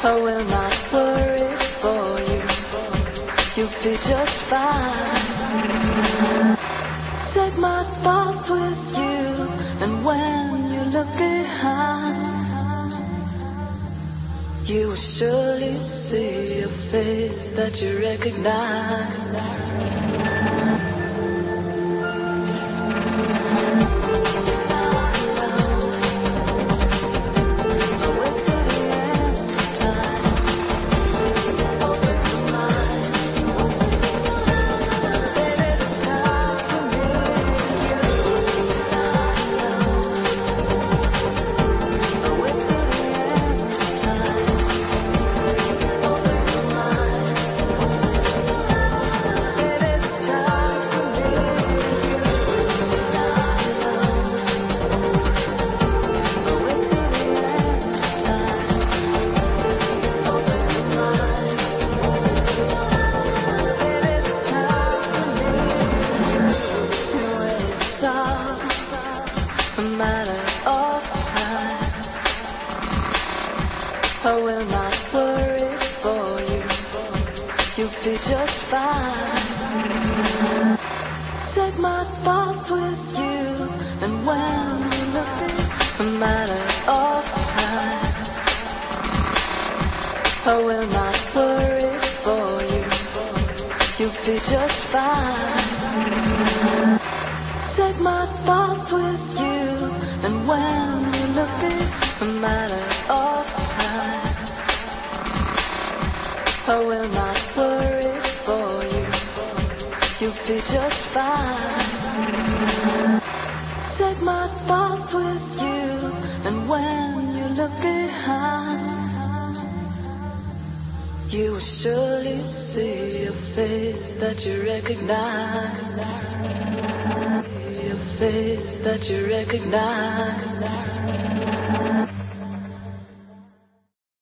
I will not worry for you. You'll be just fine. Take my thoughts with you, and when you look behind, you will surely see a face that you recognize. A matter of time. I will not worry for you. You'll be just fine. Take my thoughts with you, and when you look at a matter of time. I will not worry for you. You'll be just fine. Take my thoughts with you, and when you look at a matter of time. I will not worry for you. You'll be just fine. Take my thoughts with you, and when you look behind, you will surely see a face that you recognize. A face that you recognize.